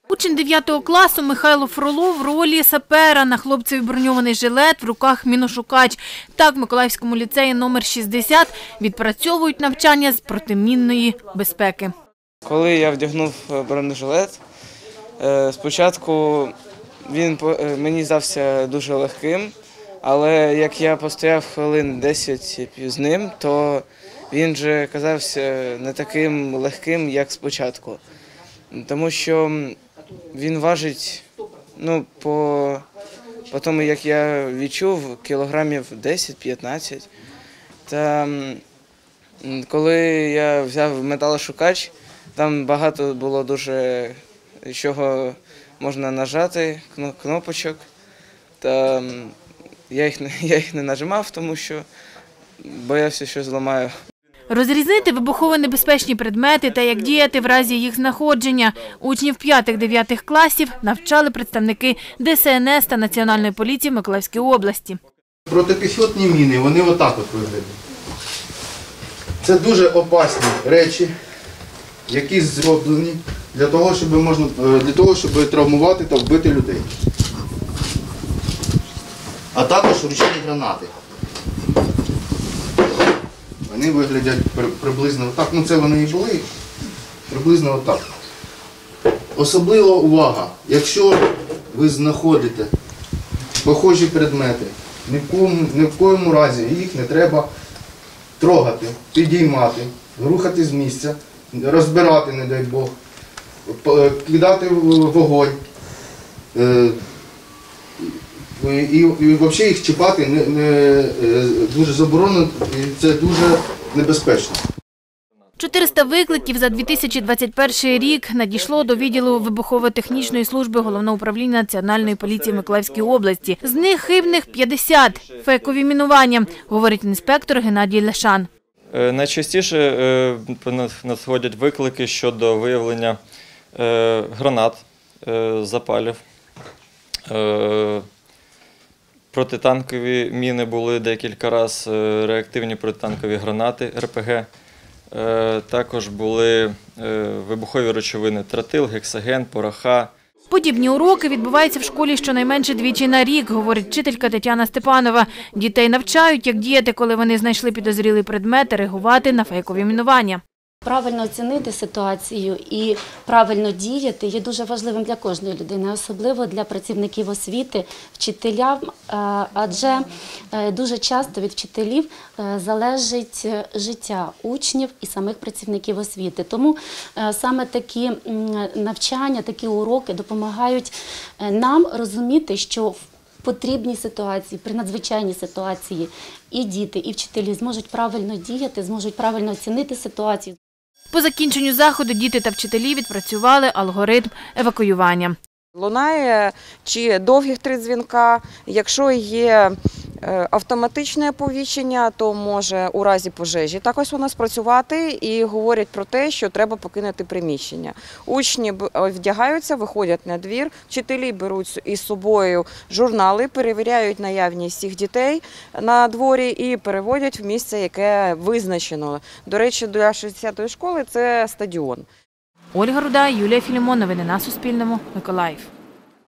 Учень 9 класу Михайло Фролов в ролі сапера. На хлопцеві броньований жилет, в руках міношукач. Так в Миколаївському ліцеї номер 60 відпрацьовують навчання з протимінної безпеки. Коли я вдягнув бронежилет, спочатку він мені здався дуже легким, але як я постояв хвилин 10 з ним, то він вже казався не таким легким, як спочатку. Тому що він важить, по тому, як я відчув, кілограмів 10-15. Та коли я взяв металошукач, там багато було дуже чого можна нажати, кнопочок. Та я їх не нажимав, тому що боявся, що зламаю. Розрізнити вибухово-небезпечні предмети та як діяти в разі їх знаходження. Учнів 5-9 класів навчали представники ДСНС та Національної поліції Миколаївської області. Протипіхотні міни, вони отак от виглядають. Це дуже опасні речі, які зроблені для того, щоб травмувати та вбити людей. А також ручні гранати. Вони виглядять приблизно отак, це вони і були, приблизно отак. Особлива увага, якщо ви знаходите похожі предмети, ні в коєму разі їх не треба трогати, підіймати, рухати з місця, розбирати, не дай Бог, кидати в вогонь. І взагалі їх чіпати дуже заборонено, і це дуже небезпечно. 400 викликів за 2021 рік надійшло до відділу вибухово-технічної служби Головного управління Національної поліції Миколаївської області. З них хибних 50 – фейкові мінування, говорить інспектор Геннадій Лешан. Найчастіше надходять виклики щодо виявлення гранат, запалів. Протитанкові міни були декілька разів, реактивні протитанкові гранати РПГ. Також були вибухові речовини тротил, гексаген, пороха. Подібні уроки відбуваються в школі щонайменше двічі на рік, говорить вчителька Тетяна Степанова. Дітей навчають, як діяти, коли вони знайшли підозрілий предмет, реагувати на фейкові мінування. Правильно оцінити ситуацію і правильно діяти є дуже важливим для кожної людини, особливо для працівників освіти, вчителям, адже дуже часто від вчителів залежить життя учнів і самих працівників освіти. Тому саме такі навчання, такі уроки допомагають нам розуміти, що в потрібній ситуації, при надзвичайній ситуації і діти, і вчителі зможуть правильно діяти, зможуть правильно оцінити ситуацію. По закінченню заходу діти та вчителі відпрацювали алгоритм евакуювання. Лунає чи довгих 3 дзвінка. Якщо є автоматичне оповіщення, то може у разі пожежі також воно спрацювати і говорять про те, що треба покинути приміщення. Учні вдягаються, виходять на двір, вчителі беруть із собою журнали, перевіряють наявність всіх дітей на дворі і переводять в місце, яке визначено. До речі, для 60-ї школи це стадіон. Ольга Руда, Юлія Філімон. Новини на Суспільному. Миколаїв.